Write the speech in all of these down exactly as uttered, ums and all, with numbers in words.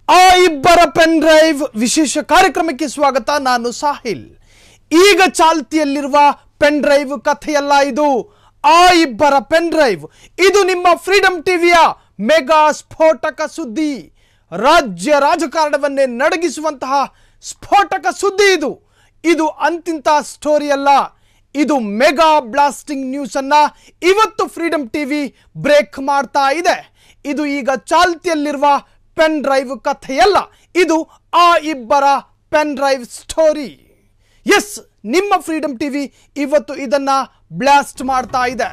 ಆ ಇಬ್ಬರ pen drive ವಿಶೇಷ ಕಾರ್ಯಕ್ರಮಕ್ಕೆ ಸ್ವಾಗತ. ನಾನು ಸಾಹಿಲ್. ಈಗ ಚಾಲ್ತಿಯಲ್ಲಿರುವ ಪೆನ್ ಡ್ರೈವ್ ಕಥೆಯಲ್ಲ ಇದು. ಆ ಇಬ್ಬರ ಪೆನ್ ಡ್ರೈವ್ ಇದು ನಿಮ್ಮ ಫ್ರೀಡಮ್ ಟಿವಿಯ ಮೆಗಾ ಸ್ಫೋಟಕ ಸುದ್ದಿ. ರಾಜ್ಯ ರಾಜಕಾರಣವನ್ನೇ ನಡಗಿಸುವಂತಹ ಸ್ಫೋಟಕ ಸುದ್ದಿ ಇದು. ಇದು ಅಂತಿಂತ ಸ್ಟೋರಿ ಅಲ್ಲ, ಇದು ಮೆಗಾ ಬ್ಲಾಸ್ಟಿಂಗ್ ನ್ಯೂಸ್ ಅನ್ನ ಇವತ್ತು ಫ್ರೀಡಮ್ ಟಿವಿ ಬ್ರೇಕ್ ಮಾಡ್ತಾ ಇದೆ. ಇದು ಈಗ ಚಾಲ್ತಿಯಲ್ಲಿರುವ ಪೆನ್ ಡ್ರೈವ್ ಕಥೆಯಲ್ಲ, ಇದು ಆ ಇಬ್ಬರ ಪೆನ್ ಡ್ರೈವ್ ಸ್ಟೋರಿ. ಎಸ್, ನಿಮ್ಮ ಫ್ರೀಡಮ್ ಟಿವಿ ಇವತ್ತು ಇದನ್ನ ಬ್ಲಾಸ್ಟ್ ಮಾಡ್ತಾ ಇದೆ.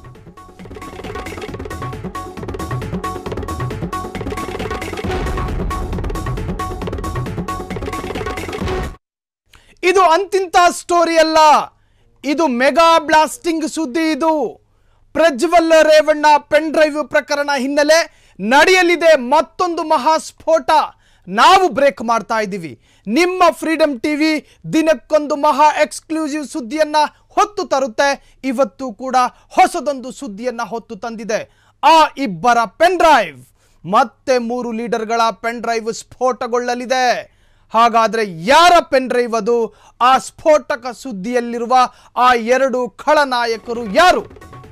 ಇದು ಅಂತಿಂತ ಸ್ಟೋರಿ ಅಲ್ಲ, ಇದು ಮೆಗಾ ಬ್ಲಾಸ್ಟಿಂಗ್ ಸುದ್ದಿ. ಇದು ಪ್ರಜ್ವಲ್ ರೇವಣ್ಣ ಪೆನ್ ಡ್ರೈವ್ ಪ್ರಕರಣ ಹಿನ್ನೆಲೆ ನಡೆಯಲಿದೆ ಮತ್ತೊಂದು ಮಹಾಸ್ಫೋಟ. ನಾವು ಬ್ರೇಕ್ ಮಾಡ್ತಾ ಇದ್ದೀವಿ. ನಿಮ್ಮ ಫ್ರೀಡಮ್ ಟಿವಿ ದಿನಕ್ಕೊಂದು ಮಹಾ ಎಕ್ಸ್ಕ್ಲೂಸಿವ್ ಸುದ್ದಿಯನ್ನ ಹೊತ್ತು ತರುತ್ತೆ. ಇವತ್ತು ಕೂಡ ಹೊಸದೊಂದು ಸುದ್ದಿಯನ್ನ ಹೊತ್ತು ತಂದಿದೆ. ಆ ಇಬ್ಬರ ಪೆನ್ ಡ್ರೈವ್, ಮತ್ತೆ ಮೂರು ಲೀಡರ್ಗಳ ಪೆನ್ ಡ್ರೈವ್ ಸ್ಫೋಟಗೊಳ್ಳಲಿದೆ. ಹಾಗಾದ್ರೆ ಯಾರ ಪೆನ್ ಡ್ರೈವ್ ಅದು? ಆ ಸ್ಫೋಟಕ ಸುದ್ದಿಯಲ್ಲಿರುವ ಆ ಎರಡು ಖಳನಾಯಕರು ಯಾರು?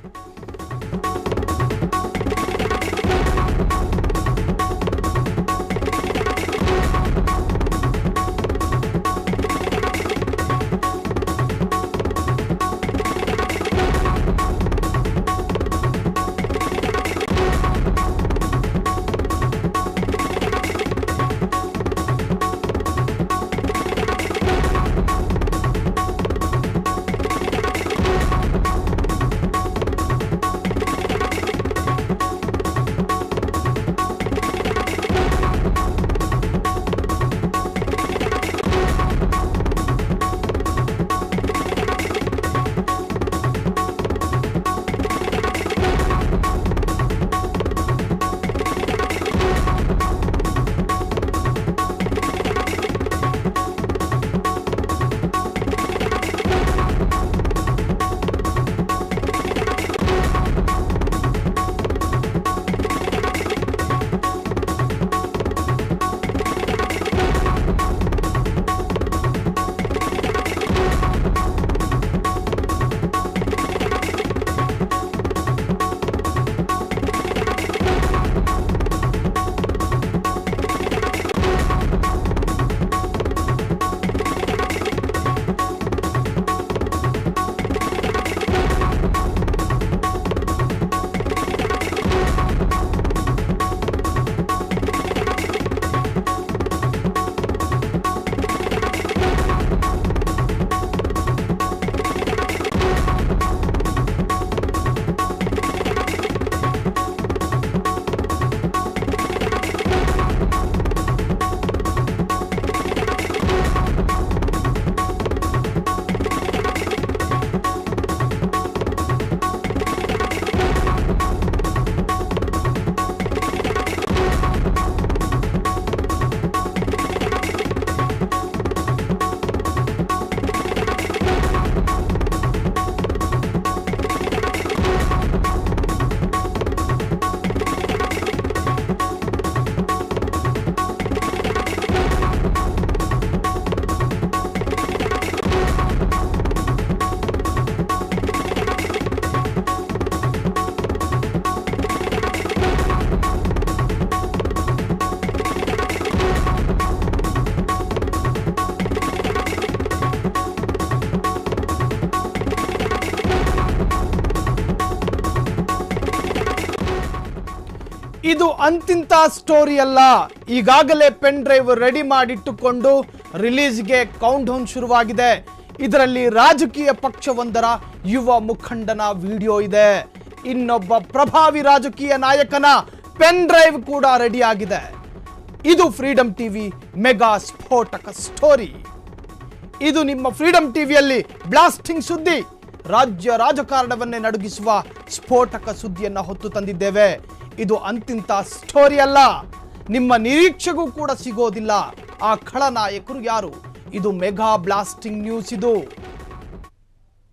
ಇದು ಅಂತಿಂತ ಸ್ಟೋರಿ ಅಲ್ಲ. ಈಗಾಗಲೇ pen drive ready ಮಾಡಿಟ್ಟುಕೊಂಡು ರಿಲೀಸ್ಗೆ count down ಶುರುವಾಗಿದೆ. ಇದರಲ್ಲಿ ರಾಜಕೀಯ ಪಕ್ಷವೊಂದರ ಯುವ ಮುಖಂಡನ ವಿಡಿಯೋ ಇದೆ. ಇನ್ನೊಬ್ಬ ಪ್ರಭಾವಿ ರಾಜಕೀಯ ನಾಯಕನ ಪೆನ್ ಡ್ರೈವ್ ಕೂಡ ರೆಡಿ ಆಗಿದೆ. ಇದು ಫ್ರೀಡಮ್ ಟಿವಿ ಮೆಗಾ ಸ್ಫೋಟಕ ಸ್ಟೋರಿ. ಇದು ನಿಮ್ಮ ಫ್ರೀಡಮ್ ಟಿವಿಯಲ್ಲಿ ಬ್ಲಾಸ್ಟಿಂಗ್ ಸುದ್ದಿ. ರಾಜ್ಯ ರಾಜಕಾರಣವನ್ನೇ ನಡುಗಿಸುವ ಸ್ಫೋಟಕ ಸುದ್ದಿಯನ್ನ ಹೊತ್ತು ತಂದಿದ್ದೇವೆ. ಇದು ಅಂತಿಂತ ಸ್ಟೋರಿ ಅಲ್ಲ, ನಿಮ್ಮ ನಿರೀಕ್ಷೆಗೂ ಕೂಡ ಸಿಗೋದಿಲ್ಲ. ಆ ಖಳನಾಯಕರು ಯಾರು? ಇದು ಮೆಗಾ ಬ್ಲಾಸ್ಟಿಂಗ್ ನ್ಯೂಸ್. ಇದು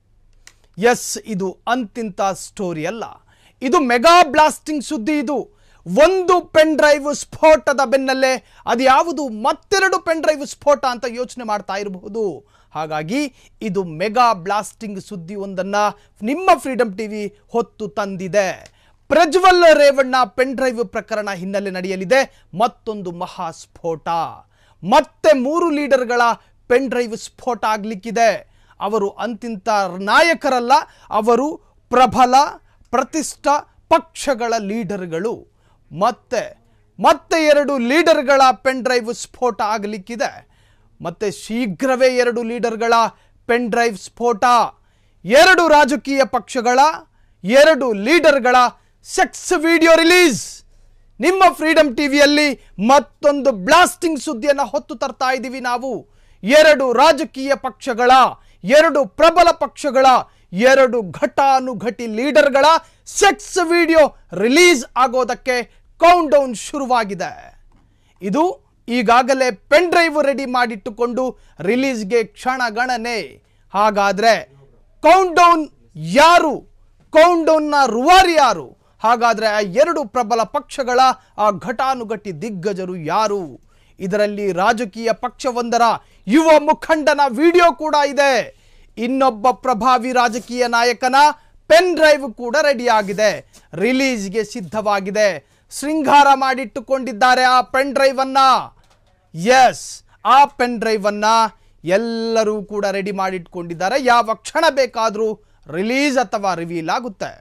ಎಸ್, ಇದು ಅಂತಿಂತ ಸ್ಟೋರಿ ಅಲ್ಲ, ಇದು ಮೆಗಾ ಬ್ಲಾಸ್ಟಿಂಗ್ ಸುದ್ದಿ. ಇದು ಒಂದು ಪೆನ್ ಡ್ರೈವ್ ಸ್ಫೋಟದ ಬೆನ್ನಲ್ಲೇ ಅದು ಯಾವುದು ಮತ್ತೆರಡು ಪೆನ್ ಡ್ರೈವ್ ಸ್ಫೋಟ ಅಂತ ಯೋಚನೆ ಮಾಡ್ತಾ ಇರಬಹುದು. ಹಾಗಾಗಿ ಇದು ಮೆಗಾ ಬ್ಲಾಸ್ಟಿಂಗ್ ಸುದ್ದಿ ಒಂದನ್ನು ನಿಮ್ಮ ಫ್ರೀಡಮ್ ಟಿವಿ ಹೊತ್ತು ತಂದಿದೆ. ಪ್ರಜ್ವಲ್ ರೇವಣ್ಣ ಪೆನ್ ಡ್ರೈವ್ ಪ್ರಕರಣ ಹಿನ್ನೆಲೆ ನಡೆಯಲಿದೆ ಮತ್ತೊಂದು ಮಹಾ ಸ್ಫೋಟ. ಮತ್ತೆ ಮೂರು ಲೀಡರ್ಗಳ ಪೆನ್ ಡ್ರೈವ್ ಸ್ಫೋಟ ಆಗಲಿಕ್ಕಿದೆ. ಅವರು ಅಂತಿಂತ ನಾಯಕರಲ್ಲ, ಅವರು ಪ್ರಬಲ ಪ್ರತಿಷ್ಠ ಪಕ್ಷಗಳ ಲೀಡರ್ಗಳು. ಮತ್ತೆ ಮತ್ತೆ ಎರಡು ಲೀಡರ್ಗಳ ಪೆನ್ ಡ್ರೈವ್ ಸ್ಫೋಟ ಆಗಲಿಕ್ಕಿದೆ. ಮತ್ತೆ ಶೀಘ್ರವೇ ಎರಡು ಲೀಡರ್ಗಳ ಪೆನ್ ಡ್ರೈವ್ ಸ್ಫೋಟ, ಎರಡು ರಾಜಕೀಯ ಪಕ್ಷಗಳ ಎರಡು ಲೀಡರ್ಗಳ ಸೆಕ್ಸ್ ವಿಡಿಯೋ ರಿಲೀಸ್. ನಿಮ್ಮ ಫ್ರೀಡಮ್ ಟಿವಿಯಲ್ಲಿ ಮತ್ತೊಂದು ಬ್ಲಾಸ್ಟಿಂಗ್ ಸುದ್ದಿಯನ್ನು ಹೊತ್ತು ತರ್ತಾ ಇದ್ದೀವಿ ನಾವು. ಎರಡು ರಾಜಕೀಯ ಪಕ್ಷಗಳ ಎರಡು ಪ್ರಬಲ ಪಕ್ಷಗಳ ಎರಡು ಘಟಾನುಘಟಿ ಲೀಡರ್ಗಳ ಸೆಕ್ಸ್ ವಿಡಿಯೋ ರಿಲೀಸ್ ಆಗೋದಕ್ಕೆ ಕೌಂಟ್ ಡೌನ್ ಶುರುವಾಗಿದೆ. ಇದು ಈಗಾಗಲೇ ಪೆನ್ ಡ್ರೈವ್ ರೆಡಿ ಮಾಡಿಟ್ಟುಕೊಂಡು ರಿಲೀಸ್ಗೆ ಕ್ಷಣಗಣನೆ. ಹಾಗಾದ್ರೆ ಕೌಂಟ್ ಡೌನ್ ಯಾರು? ಕೌಂಟ್ ಡೌನ್ನ ರೂವಾರಿ ಯಾರು? ಹಾಗಾದ್ರೆ ಆ ಎರಡು ಪ್ರಬಲ ಪಕ್ಷಗಳ ಆ ಘಟಾನುಘಟಿ ದಿಗ್ಗಜರು ಯಾರು? ಇದರಲ್ಲಿ ರಾಜಕೀಯ ಪಕ್ಷವೊಂದರ ಯುವ ಮುಖಂಡನ ವಿಡಿಯೋ ಕೂಡ ಇದೆ. ಇನ್ನೊಬ್ಬ ಪ್ರಭಾವಿ ರಾಜಕೀಯ ನಾಯಕನ ಪೆನ್ ಡ್ರೈವ್ ಕೂಡ ರೆಡಿ ಆಗಿದೆ, ರಿಲೀಸ್ಗೆ ಸಿದ್ಧವಾಗಿದೆ. ಶೃಂಗಾರ ಮಾಡಿಟ್ಟುಕೊಂಡಿದ್ದಾರೆ ಆ ಪೆನ್ ಡ್ರೈವ್ ಅನ್ನ. ಎಸ್, ಆ ಪೆನ್ ಡ್ರೈವ್ ಅನ್ನ ಎಲ್ಲರೂ ಕೂಡ ರೆಡಿ ಮಾಡಿಟ್ಕೊಂಡಿದ್ದಾರೆ. ಯಾವ ಕ್ಷಣ ಬೇಕಾದರೂ ರಿಲೀಸ್ ಅಥವಾ ರಿವೀಲ್ ಆಗುತ್ತೆ.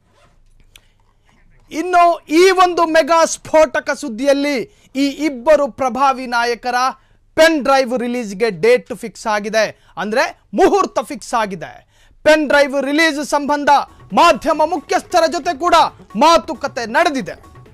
ಇನ್ನು ಈ ಒಂದು ಮೆಗಾ ಸ್ಫೋಟಕ ಸುದ್ದಿಯಲ್ಲಿ ಈ ಇಬ್ಬರು ಪ್ರಭಾವಿ ನಾಯಕರ ಪೆನ್ ಡ್ರೈವ್ ರಿಲೀಸ್ಗೆ ಡೇಟ್ ಫಿಕ್ಸ್ ಆಗಿದೆ, ಅಂದ್ರೆ ಮುಹೂರ್ತ ಫಿಕ್ಸ್ ಆಗಿದೆ. ಪೆನ್ ಡ್ರೈವ್ ರಿಲೀಸ್ ಸಂಬಂಧ ಮಾಧ್ಯಮ ಮುಖ್ಯಸ್ಥರ ಜೊತೆ ಕೂಡ ಮಾತುಕತೆ ನಡೆದಿದೆ.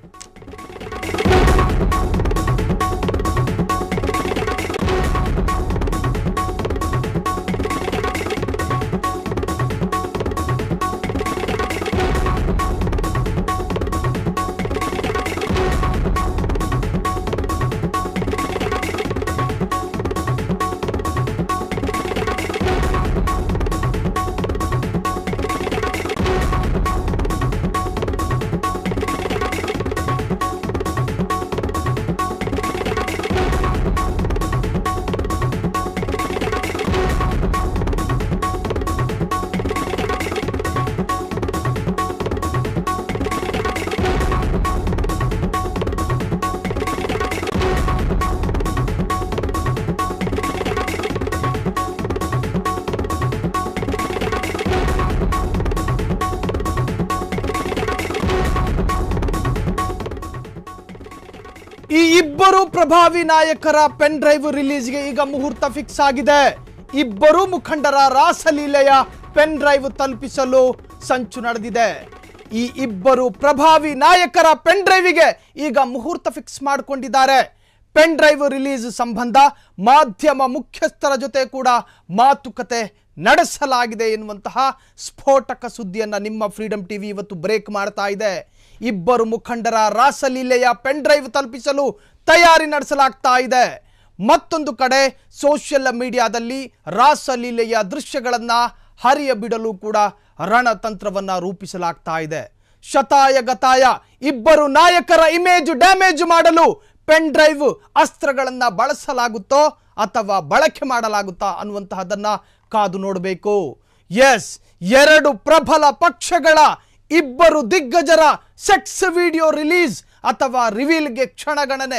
ಈ ಇಬ್ಬರು ಪ್ರಭಾವಿ ನಾಯಕರ ಪೆನ್ ಡ್ರೈವ್ ರಿಲೀಸ್ಗೆ ಈಗ ಮುಹೂರ್ತ ಫಿಕ್ಸ್ ಆಗಿದೆ. ಇಬ್ಬರು ಮುಖಂಡರ ರಾಸಲೀಲೆಯ ಪೆನ್ ಡ್ರೈವ್ ತಲುಪಿಸಲು ಸಂಚು ನಡೆದಿದೆ. ಈ ಇಬ್ಬರು ಪ್ರಭಾವಿ ನಾಯಕರ ಪೆನ್ ಡ್ರೈವ್ಗೆ ಈಗ ಮುಹೂರ್ತ ಫಿಕ್ಸ್ ಮಾಡಿಕೊಂಡಿದ್ದಾರೆ. ಪೆನ್ ಡ್ರೈವ್ ರಿಲೀಸ್ ಸಂಬಂಧ ಮಾಧ್ಯಮ ಮುಖ್ಯಸ್ಥರ ಜೊತೆ ಕೂಡ ಮಾತುಕತೆ ನಡೆಸಲಾಗಿದೆ ಎನ್ನುವಂತಹ ಸ್ಫೋಟಕ ಸುದ್ದಿಯನ್ನು ನಿಮ್ಮ ಫ್ರೀಡಮ್ ಟಿವಿ ಇವತ್ತು ಬ್ರೇಕ್ ಮಾಡ್ತಾ ಇದೆ. ಇಬ್ಬರು ಮುಖಂಡರ ರಾಸಲೀಲೆಯ ಪೆನ್ ಡ್ರೈವ್ ತಲುಪಿಸಲು ತಯಾರಿ ನಡೆಸಲಾಗ್ತಾ ಇದೆ. ಮತ್ತೊಂದು ಕಡೆ ಸೋಷಿಯಲ್ ಮೀಡಿಯಾದಲ್ಲಿ ರಾಸಲೀಲೆಯ ದೃಶ್ಯಗಳನ್ನು ಹರಿಯ ಬಿಡಲು ಕೂಡ ರಣತಂತ್ರವನ್ನು ರೂಪಿಸಲಾಗ್ತಾ ಇದೆ. ಶತಾಯ ಗತಾಯ ಇಬ್ಬರು ನಾಯಕರ ಇಮೇಜ್ ಡ್ಯಾಮೇಜ್ ಮಾಡಲು ಪೆನ್ ಡ್ರೈವ್ ಅಸ್ತ್ರಗಳನ್ನು ಬಳಸಲಾಗುತ್ತೋ ಅಥವಾ ಬಳಕೆ ಮಾಡಲಾಗುತ್ತಾ ಅನ್ನುವಂತಹದನ್ನ ಕಾದು ನೋಡಬೇಕು. ಎಸ್, ಎರಡು ಪ್ರಬಲ ಪಕ್ಷಗಳ ಇಬ್ಬರು ದಿಗ್ಗಜರ ಸೆಕ್ಸ್ ವಿಡಿಯೋ ರಿಲೀಸ್ ಅಥವಾ ರಿವೀಲ್ಗೆ ಕ್ಷಣಗಣನೆ.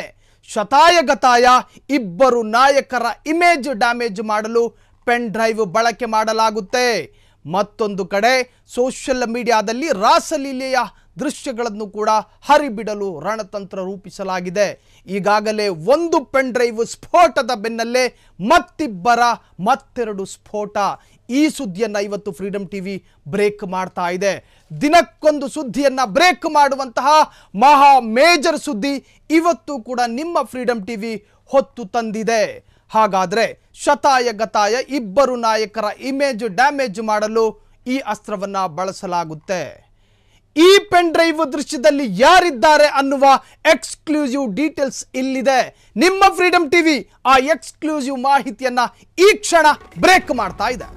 ಶತಾಯಗತಾಯ ಇಬ್ಬರು ನಾಯಕರ ಇಮೇಜ್ ಡ್ಯಾಮೇಜ್ ಮಾಡಲು ಪೆನ್ ಡ್ರೈವ್ ಬಳಕೆ ಮಾಡಲಾಗುತ್ತೆ. ಮತ್ತೊಂದು ಕಡೆ ಸೋಷಿಯಲ್ ಮೀಡಿಯಾದಲ್ಲಿ ರಾಸಲೀಲೆಯ ದೃಶ್ಯಗಳನ್ನು ಕೂಡ ಹರಿಬಿಡಲು ರಣತಂತ್ರ ರೂಪಿಸಲಾಗಿದೆ. ಈಗಾಗಲೇ ಒಂದು ಪೆನ್ ಡ್ರೈವ್ ಸ್ಫೋಟದ ಬೆನ್ನಲ್ಲೇ ಮತ್ತಿಬ್ಬರ ಮತ್ತೆರಡು ಸ್ಫೋಟ. ಈ ಸುದ್ದಿಯನ್ನು ಇವತ್ತು ಫ್ರೀಡಮ್ ಟಿವಿ ಬ್ರೇಕ್ ಮಾಡ್ತಾ ಇದೆ. ದಿನಕ್ಕೊಂದು ಸುದ್ದಿಯನ್ನು ಬ್ರೇಕ್ ಮಾಡುವಂತಹ ಮಹಾ ಮೇಜರ್ ಸುದ್ದಿ ಇವತ್ತು ಕೂಡ ನಿಮ್ಮ ಫ್ರೀಡಮ್ ಟಿವಿ ಹೊತ್ತು ತಂದಿದೆ. ಹಾಗಾದರೆ ಶತಾಯ ಗತಾಯ ಇಬ್ಬರು ನಾಯಕರ ಇಮೇಜ್ ಡ್ಯಾಮೇಜ್ ಮಾಡಲು ಈ ಅಸ್ತ್ರವನ್ನು ಬಳಸಲಾಗುತ್ತೆ. ಈ ಪೆನ್ ಡ್ರೈವ್ ದೃಶ್ಯದಲ್ಲಿ ಯಾರಿದ್ದಾರೆ ಅನ್ನುವ ಎಕ್ಸ್ಕ್ಲೂಸಿವ್ ಡೀಟೇಲ್ಸ್ ಇಲ್ಲಿದೆ. ನಿಮ್ಮ ಫ್ರೀಡಮ್ ಟಿವಿ ಆ ಎಕ್ಸ್ಕ್ಲೂಸಿವ್ ಮಾಹಿತಿಯನ್ನ ಈ ಕ್ಷಣ ಬ್ರೇಕ್ ಮಾಡ್ತಾ ಇದೆ.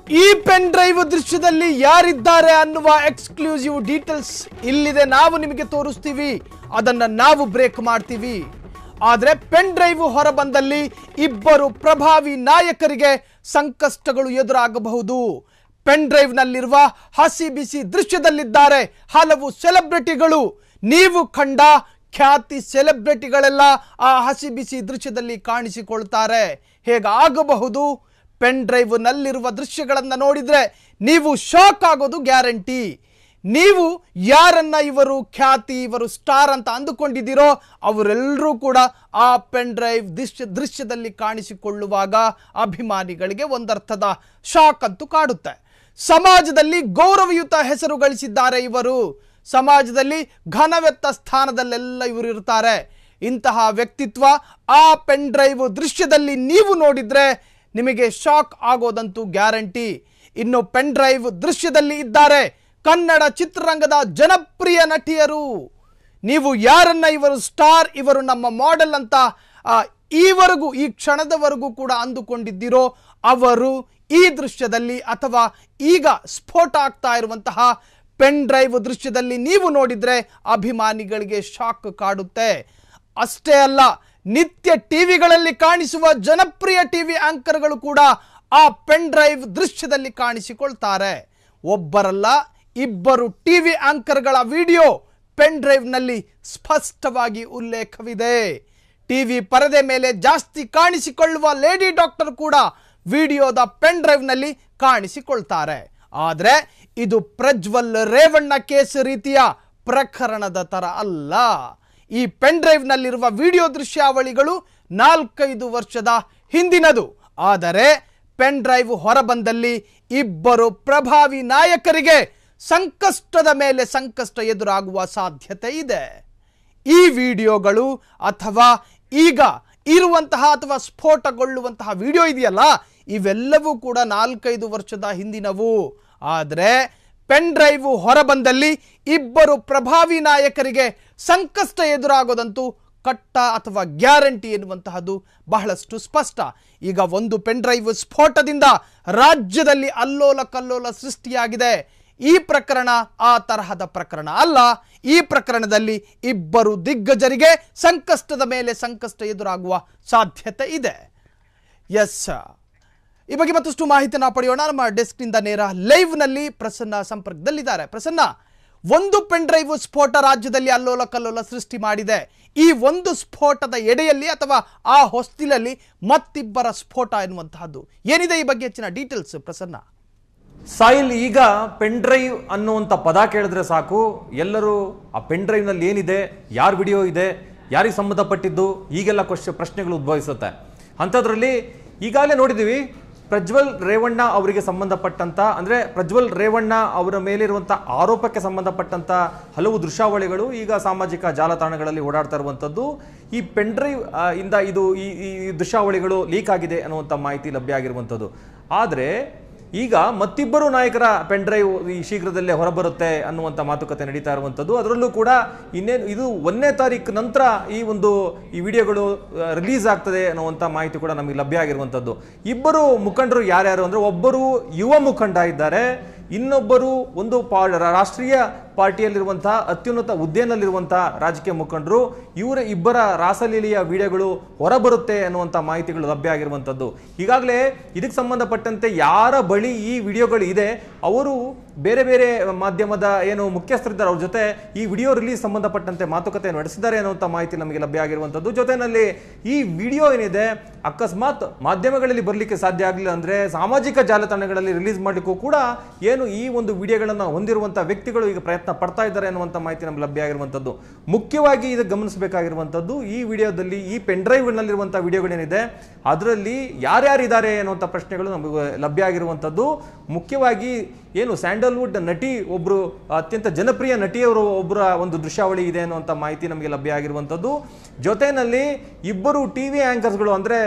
ಈ ಪೆನ್ ಡ್ರೈವ್ ದೃಶ್ಯದಲ್ಲಿ ಯಾರಿದ್ದಾರೆ ಅನ್ನುವ ಎಕ್ಸ್ಕ್ಲೂಸಿವ್ ಡೀಟೇಲ್ಸ್ ಇಲ್ಲಿದೆ. ನಾವು ನಿಮಗೆ ತೋರಿಸ್ತೀವಿ, ಅದನ್ನ ನಾವು ಬ್ರೇಕ್ ಮಾಡ್ತೀವಿ. ಆದರೆ ಪೆನ್ ಡ್ರೈವ್ ಹೊರ ಬಂದಲ್ಲಿ ಇಬ್ಬರು ಪ್ರಭಾವಿ ನಾಯಕರಿಗೆ ಸಂಕಷ್ಟಗಳು ಎದುರಾಗಬಹುದು. ಪೆನ್ ಡ್ರೈವ್ ನಲ್ಲಿರುವ ಹಸಿ ಬಿಸಿ ದೃಶ್ಯದಲ್ಲಿದ್ದಾರೆ ಹಲವು ಸೆಲೆಬ್ರಿಟಿಗಳು. ನೀವು ಕಂಡ ಖ್ಯಾತಿ ಸೆಲೆಬ್ರಿಟಿಗಳೆಲ್ಲ ಆ ಹಸಿ ಬಿಸಿ ದೃಶ್ಯದಲ್ಲಿ ಕಾಣಿಸಿಕೊಳ್ತಾರೆ. ಹೇಗಾಗಬಹುದು? ಪೆನ್ ಡ್ರೈವ್ ನಲ್ಲಿರುವ ದೃಶ್ಯಗಳನ್ನು ನೋಡಿದ್ರೆ ನೀವು ಶಾಕ್ ಆಗೋದು ಗ್ಯಾರಂಟಿ. ನೀವು ಯಾರನ್ನ ಇವರು ಖ್ಯಾತಿ, ಇವರು ಸ್ಟಾರ್ ಅಂತ ಅಂದುಕೊಂಡಿದ್ದೀರೋ ಅವರೆಲ್ಲರೂ ಕೂಡ ಆ ಪೆನ್ ಡ್ರೈವ್ ದೃಶ್ಯ ದೃಶ್ಯದಲ್ಲಿ ಕಾಣಿಸಿಕೊಳ್ಳುವಾಗ ಅಭಿಮಾನಿಗಳಿಗೆ ಒಂದರ್ಥದ ಶಾಕ್ ಅಂತೂ ಕಾಡುತ್ತೆ. ಸಮಾಜದಲ್ಲಿ ಗೌರವಯುತ ಹೆಸರು ಗಳಿಸಿದ್ದಾರೆ ಇವರು. ಸಮಾಜದಲ್ಲಿ ಘನವೆತ್ತ ಸ್ಥಾನದಲ್ಲೆಲ್ಲ ಇವರು ಇರ್ತಾರೆ. ಇಂತಹ ವ್ಯಕ್ತಿತ್ವ ಆ ಪೆನ್ ಡ್ರೈವ್ ದೃಶ್ಯದಲ್ಲಿ ನೀವು ನೋಡಿದ್ರೆ ನಿಮಗೆ ಶಾಕ್ ಆಗೋದಂತೂ ಗ್ಯಾರಂಟಿ. ಇನ್ನು ಪೆನ್ ಡ್ರೈವ್ ದೃಶ್ಯದಲ್ಲಿ ಇದ್ದಾರೆ ಕನ್ನಡ ಚಿತ್ರರಂಗದ ಜನಪ್ರಿಯ ನಟಿಯರು. ನೀವು ಯಾರನ್ನ ಇವರು ಸ್ಟಾರ್, ಇವರು ನಮ್ಮ ಮಾಡೆಲ್ ಅಂತ ಈವರೆಗೂ ಈ ಕ್ಷಣದವರೆಗೂ ಕೂಡ ಅಂದುಕೊಂಡಿದ್ದೀರೋ ಅವರು ಈ ದೃಶ್ಯದಲ್ಲಿ ಅಥವಾ ಈಗ ಸ್ಫೋಟ ಆಗ್ತಾ ಇರುವಂತಹ ಪೆನ್ ಡ್ರೈವ್ ದೃಶ್ಯದಲ್ಲಿ ನೀವು ನೋಡಿದ್ರೆ ಅಭಿಮಾನಿಗಳಿಗೆ ಶಾಕ್ ಕಾಡುತ್ತೆ. ಅಷ್ಟೇ ಅಲ್ಲ, ನಿತ್ಯ ಟಿವಿಗಳಲ್ಲಿ ಕಾಣಿಸುವ ಜನಪ್ರಿಯ ಟಿವಿ ಆಂಕರ್ಗಳು ಕೂಡ ಆ ಪೆನ್ ಡ್ರೈವ್ ದೃಶ್ಯದಲ್ಲಿ ಕಾಣಿಸಿಕೊಳ್ತಾರೆ. ಒಬ್ಬರಲ್ಲ, ಇಬ್ಬರು ಟಿವಿ ಆಂಕರ್ಗಳ ವಿಡಿಯೋ ಪೆನ್ ಡ್ರೈವ್ನಲ್ಲಿ ಸ್ಪಷ್ಟವಾಗಿ ಉಲ್ಲೇಖವಿದೆ. ಟಿವಿ ಪರದೆ ಮೇಲೆ ಜಾಸ್ತಿ ಕಾಣಿಸಿಕೊಳ್ಳುವ ಲೇಡಿ ಡಾಕ್ಟರ್ ಕೂಡ ವಿಡಿಯೋದ ಪೆನ್ ಡ್ರೈವ್ನಲ್ಲಿ ಕಾಣಿಸಿಕೊಳ್ತಾರೆ. ಆದರೆ ಇದು ಪ್ರಜ್ವಲ್ ರೇವಣ್ಣ ಕೇಸ್ ರೀತಿಯ ಪ್ರಕರಣದ ತರ ಅಲ್ಲ. ಈ ಪೆನ್ ಡ್ರೈವ್ನಲ್ಲಿರುವ ವಿಡಿಯೋ ದೃಶ್ಯಾವಳಿಗಳು ನಾಲ್ಕೈದು ವರ್ಷದ ಹಿಂದಿನದು. ಆದರೆ ಪೆನ್ ಡ್ರೈವ್ ಹೊರಬಂದಲ್ಲಿ ಇಬ್ಬರು ಪ್ರಭಾವಿ ನಾಯಕರಿಗೆ ಸಂಕಷ್ಟದ ಮೇಲೆ ಸಂಕಷ್ಟ ಎದುರಾಗುವ ಸಾಧ್ಯತೆ ಇದೆ. ಈ ವಿಡಿಯೋಗಳು ಅಥವಾ ಈಗ ಇರುವಂತಹ ಅಥವಾ ಸ್ಫೋಟಗೊಳ್ಳುವಂತಹ ವಿಡಿಯೋ ಇದೆಯಲ್ಲ, ಇವೆಲ್ಲವೂ ಕೂಡ ನಾಲ್ಕೈದು ವರ್ಷದ ಹಿಂದಿನವು. ಆದರೆ ಪೆನ್ ಡ್ರೈವ್ ಹೊರಬಂದಲ್ಲಿ ಇಬ್ಬರು ಪ್ರಭಾವಿ ನಾಯಕರಿಗೆ ಸಂಕಷ್ಟ ಎದುರಾಗೋದಂತೂ ಕಟ್ಟ ಅಥವಾ ಗ್ಯಾರಂಟಿ ಎನ್ನುವಂತಹದ್ದು ಬಹಳಷ್ಟು ಸ್ಪಷ್ಟ. ಈಗ ಒಂದು ಪೆನ್ ಡ್ರೈವ್ ಸ್ಫೋಟದಿಂದ ರಾಜ್ಯದಲ್ಲಿ ಅಲ್ಲೋಲ ಕಲ್ಲೋಲ ಸೃಷ್ಟಿಯಾಗಿದೆ. ಈ ಪ್ರಕರಣ ಆ ತರಹದ ಪ್ರಕರಣ ಅಲ್ಲ. ಈ ಪ್ರಕರಣದಲ್ಲಿ ಇಬ್ಬರು ದಿಗ್ಗಜರಿಗೆ ಸಂಕಷ್ಟದ ಮೇಲೆ ಸಂಕಷ್ಟ ಎದುರಾಗುವ ಸಾಧ್ಯತೆ ಇದೆ. ಎಸ್, ಈ ಬಗ್ಗೆ ಮತ್ತಷ್ಟು ಮಾಹಿತಿಯನ್ನು ಪಡೆಯೋಣ. ನಮ್ಮ ಡೆಸ್ಕ್ನಿಂದ ನೇರ ಲೈವ್ನಲ್ಲಿ ಪ್ರಸನ್ನ ಸಂಪರ್ಕದಲ್ಲಿದ್ದಾರೆ. ಪ್ರಸನ್ನ, ಒಂದು ಪೆನ್ ಡ್ರೈವ್ ಸ್ಫೋಟ ರಾಜ್ಯದಲ್ಲಿ ಅಲ್ಲೋಲ ಕಲ್ಲೋಲ ಸೃಷ್ಟಿ ಮಾಡಿದೆ. ಈ ಒಂದು ಸ್ಫೋಟದ ಎಡೆಯಲ್ಲಿ ಅಥವಾ ಆ ಹೊಸ್ತಿಲಲ್ಲಿ ಮತ್ತಿಬ್ಬರ ಸ್ಫೋಟ ಎನ್ನುವಂತಹದ್ದು ಏನಿದೆ? ಈ ಬಗ್ಗೆ ಹೆಚ್ಚಿನ ಡೀಟೇಲ್ಸ್ ಪ್ರಸನ್ನ. ಸಾಯಿಲ್, ಈಗ ಪೆನ್ ಡ್ರೈವ್ ಅನ್ನುವಂಥ ಪದ ಕೇಳಿದ್ರೆ ಸಾಕು, ಎಲ್ಲರೂ ಆ ಪೆನ್ ಡ್ರೈವ್ನಲ್ಲಿ ಏನಿದೆ, ಯಾರ ವಿಡಿಯೋ ಇದೆ, ಯಾರಿಗೆ ಸಂಬಂಧಪಟ್ಟಿದ್ದು, ಹೀಗೆಲ್ಲ ಕ್ವಶನ್ ಪ್ರಶ್ನೆಗಳು ಉದ್ಭವಿಸುತ್ತೆ. ಅಂಥದ್ರಲ್ಲಿ ಈಗಾಗಲೇ ನೋಡಿದ್ದೀವಿ, ಪ್ರಜ್ವಲ್ ರೇವಣ್ಣ ಅವರಿಗೆ ಸಂಬಂಧಪಟ್ಟಂತ ಅಂದರೆ ಪ್ರಜ್ವಲ್ ರೇವಣ್ಣ ಅವರ ಮೇಲಿರುವಂಥ ಆರೋಪಕ್ಕೆ ಸಂಬಂಧಪಟ್ಟಂತ ಹಲವು ದೃಶ್ಯಾವಳಿಗಳು ಈಗ ಸಾಮಾಜಿಕ ಜಾಲತಾಣಗಳಲ್ಲಿ ಓಡಾಡ್ತಾ ಇರುವಂಥದ್ದು. ಈ ಪೆನ್ ಡ್ರೈವ್ ಇಂದ ಇದು ಈ ದೃಶ್ಯಾವಳಿಗಳು ಲೀಕ್ ಆಗಿದೆ ಅನ್ನುವಂಥ ಮಾಹಿತಿ ಲಭ್ಯ ಆಗಿರುವಂಥದ್ದು. ಆದರೆ ಈಗ ಮತ್ತಿಬ್ಬರು ನಾಯಕರ ಪೆನ್ ಡ್ರೈವ್ ಈ ಶೀಘ್ರದಲ್ಲೇ ಹೊರಬರುತ್ತೆ ಅನ್ನುವಂಥ ಮಾತುಕತೆ ನಡೀತಾ ಇರುವಂಥದ್ದು. ಅದರಲ್ಲೂ ಕೂಡ ಇನ್ನೇನು ಇದು ಒಂದನೇ ತಾರೀಕು ನಂತರ ಈ ಒಂದು ಈ ವಿಡಿಯೋಗಳು ರಿಲೀಸ್ ಆಗ್ತದೆ ಅನ್ನುವಂಥ ಮಾಹಿತಿ ಕೂಡ ನಮಗೆ ಲಭ್ಯ ಆಗಿರುವಂಥದ್ದು. ಇಬ್ಬರು ಮುಖಂಡರು ಯಾರ್ಯಾರು ಅಂದರೆ, ಒಬ್ಬರು ಯುವ ಮುಖಂಡ ಇದ್ದಾರೆ, ಇನ್ನೊಬ್ಬರು ಒಂದು ಪಾ ರಾಷ್ಟ್ರೀಯ ಪಾರ್ಟಿಯಲ್ಲಿರುವಂತಹ ಅತ್ಯುನ್ನತ ಹುದ್ದೆಯಲ್ಲಿರುವಂತಹ ರಾಜಕೀಯ ಮುಖಂಡರು. ಇವರ ಇಬ್ಬರ ರಾಸಲೀಲೆಯ ವಿಡಿಯೋಗಳು ಹೊರಬರುತ್ತೆ ಅನ್ನುವಂಥ ಮಾಹಿತಿಗಳು ಲಭ್ಯ ಆಗಿರುವಂಥದ್ದು. ಈಗಾಗಲೇ ಇದಕ್ಕೆ ಸಂಬಂಧಪಟ್ಟಂತೆ ಯಾರ ಬಳಿ ಈ ವಿಡಿಯೋಗಳು ಇದೆ ಅವರು ಬೇರೆ ಬೇರೆ ಮಾಧ್ಯಮದ ಏನು ಮುಖ್ಯಸ್ಥರಿದ್ದಾರೆ ಅವ್ರ ಜೊತೆ ಈ ವಿಡಿಯೋ ರಿಲೀಸ್ ಸಂಬಂಧಪಟ್ಟಂತೆ ಮಾತುಕತೆ ನಡೆಸಿದ್ದಾರೆ ಅನ್ನುವಂಥ ಮಾಹಿತಿ ನಮಗೆ ಲಭ್ಯ ಆಗಿರುವಂಥದ್ದು. ಜೊತೆಯಲ್ಲಿ ಈ ವಿಡಿಯೋ ಏನಿದೆ ಅಕಸ್ಮಾತ್ ಮಾಧ್ಯಮಗಳಲ್ಲಿ ಬರಲಿಕ್ಕೆ ಸಾಧ್ಯ ಆಗಲಿಲ್ಲ ಅಂದರೆ ಸಾಮಾಜಿಕ ಜಾಲತಾಣಗಳಲ್ಲಿ ರಿಲೀಸ್ ಮಾಡಲಿಕ್ಕೂ ಕೂಡ ಏನು ಈ ಒಂದು ವಿಡಿಯೋಗಳನ್ನು ಹೊಂದಿರುವಂಥ ವ್ಯಕ್ತಿಗಳು ಈಗ ಪ್ರಯತ್ನ ಪಡ್ತಾ ಇದ್ದಾರೆ ಅನ್ನುವಂಥ ಮಾಹಿತಿ ನಮ್ಗೆ ಲಭ್ಯ ಆಗಿರುವಂಥದ್ದು. ಮುಖ್ಯವಾಗಿ ಇದಕ್ಕೆ ಗಮನಿಸಬೇಕಾಗಿರುವಂಥದ್ದು, ಈ ವಿಡಿಯೋದಲ್ಲಿ ಈ ಪೆನ್ ಡ್ರೈವ್ನಲ್ಲಿರುವಂಥ ವಿಡಿಯೋಗಳೇನಿದೆ ಅದರಲ್ಲಿ ಯಾರ್ಯಾರಿದ್ದಾರೆ ಅನ್ನುವಂಥ ಪ್ರಶ್ನೆಗಳು ನಮಗೆ ಲಭ್ಯ ಆಗಿರುವಂಥದ್ದು. ಮುಖ್ಯವಾಗಿ ಏನು ಸ್ಯಾಂಡಲ್ವುಡ್ ನಟಿ ಒಬ್ಬರು ಅತ್ಯಂತ ಜನಪ್ರಿಯ ನಟಿಯವರು ಒಬ್ಬರ ಒಂದು ದೃಶ್ಯಾವಳಿ ಇದೆ ಅನ್ನುವಂಥ ಮಾಹಿತಿ ನಮಗೆ ಲಭ್ಯ ಆಗಿರುವಂಥದ್ದು. ಜೊತೆಯಲ್ಲಿ ಇಬ್ಬರು ಟಿ ವಿ ಆ್ಯಂಕರ್ಸ್ಗಳು ಅಂದರೆ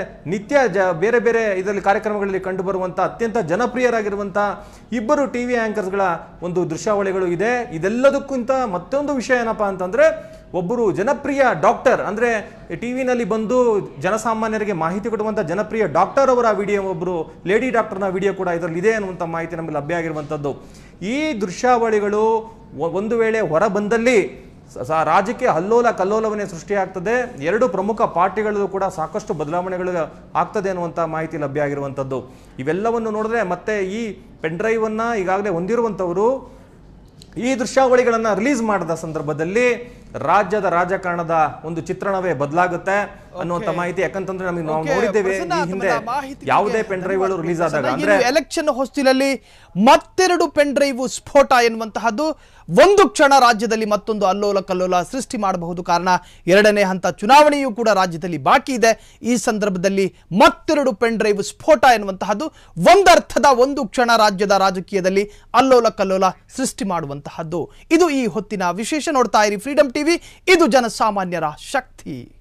ನಿತ್ಯ ಜ ಬೇರೆ ಬೇರೆ ಇದರಲ್ಲಿ ಕಾರ್ಯಕ್ರಮಗಳಲ್ಲಿ ಕಂಡು ಬರುವಂಥ ಅತ್ಯಂತ ಜನಪ್ರಿಯರಾಗಿರುವಂಥ ಇಬ್ಬರು ಟಿ ವಿ ಆ್ಯಂಕರ್ಸ್ಗಳ ಒಂದು ದೃಶ್ಯಾವಳಿಗಳು ಇದೆ. ಇದೆಲ್ಲದಕ್ಕಿಂತ ಮತ್ತೊಂದು ವಿಷಯ ಏನಪ್ಪಾ ಅಂತಂದರೆ, ಒಬ್ಬರು ಜನಪ್ರಿಯ ಡಾಕ್ಟರ್, ಅಂದರೆ ಟಿ ವಿನಲ್ಲಿ ಬಂದು ಜನಸಾಮಾನ್ಯರಿಗೆ ಮಾಹಿತಿ ಕೊಡುವಂಥ ಜನಪ್ರಿಯ ಡಾಕ್ಟರ್ ಅವರ ವಿಡಿಯೋ, ಒಬ್ಬರು ಲೇಡಿ ಡಾಕ್ಟರ್ನ ವಿಡಿಯೋ ಕೂಡ ಇದರಲ್ಲಿ ಇದೆ ಅನ್ನುವಂಥ ಮಾಹಿತಿ ನಮಗೆ ಲಭ್ಯ ಆಗಿರುವಂಥದ್ದು. ಈ ದೃಶ್ಯಾವಳಿಗಳು ಒಂದು ವೇಳೆ ಹೊರ ಬಂದಲ್ಲಿ ರಾಜ್ಯಕ್ಕೆ ಅಲ್ಲೋಲ ಕಲ್ಲೋಲವನ್ನೇ ಸೃಷ್ಟಿಯಾಗ್ತದೆ. ಎರಡು ಪ್ರಮುಖ ಪಾರ್ಟಿಗಳಲ್ಲೂ ಕೂಡ ಸಾಕಷ್ಟು ಬದಲಾವಣೆಗಳು ಆಗ್ತದೆ ಅನ್ನುವಂಥ ಮಾಹಿತಿ ಲಭ್ಯ ಆಗಿರುವಂಥದ್ದು. ಇವೆಲ್ಲವನ್ನು ನೋಡಿದ್ರೆ ಮತ್ತೆ ಈ ಪೆನ್ ಡ್ರೈವ್ ಅನ್ನ ಈಗಾಗಲೇ ಹೊಂದಿರುವಂಥವರು ಈ ದೃಶ್ಯಾವಳಿಗಳನ್ನು ರಿಲೀಸ್ ಮಾಡಿದ ಸಂದರ್ಭದಲ್ಲಿ ರಾಜ್ಯದ ರಾಜಕಾರಣದ ಒಂದು ಚಿತ್ರಣವೇ ಬದಲಾಗುತ್ತೆ ಅನ್ನುವಂತ ಮಾಹಿತಿ. ಯಾಕಂತಂದ್ರೆ ನಮಗೆ ನಾವು ನೋಡಿದ್ದೇವೆ ಈ ಹಿಂದೆ ಯಾವುದೇ ಪೆನ್ ಡ್ರೈವ್ಗಳು ರಿಲೀಸ್ ಆದಾಗ, ಅಂದ್ರೆ ಎಲೆಕ್ಷನ್ ಹೊಸ್ತಿಲಲ್ಲಿ ಮತ್ತೆರಡು ಪೆನ್ ಡ್ರೈವ್ ಸ್ಫೋಟ ಎನ್ನುವಂತಹದ್ದು ಒಂದು ಕ್ಷಣ ರಾಜ್ಯದಲ್ಲಿ ಮತ್ತೊಂದು ಅಲ್ಲೋಲ ಕಲ್ಲೋಲ ಸೃಷ್ಟಿ ಮಾಡಬಹುದು. ಕಾರಣ ಎರಡನೇ ಹಂತ ಚುನಾವಣೆಯೂ ಕೂಡ ರಾಜ್ಯದಲ್ಲಿ ಬಾಕಿ ಇದೆ. ಈ ಸಂದರ್ಭದಲ್ಲಿ ಮತ್ತೆರಡು ಪೆನ್ ಡ್ರೈವ್ ಸ್ಫೋಟ ಎನ್ನುವಂತಹದ್ದು ಒಂದರ್ಥದ ಒಂದು ಕ್ಷಣ ರಾಜ್ಯದ ರಾಜಕೀಯದಲ್ಲಿ ಅಲ್ಲೋಲ ಕಲ್ಲೋಲ ಸೃಷ್ಟಿ ಮಾಡುವಂತಹದ್ದು. ಇದು ಈ ಹೊತ್ತಿನ ವಿಶೇಷ. ನೋಡ್ತಾ ಇರಿ ಫ್ರೀಡಂ ಟಿವಿ, ಇದು ಜನಸಾಮಾನ್ಯರ ಶಕ್ತಿ.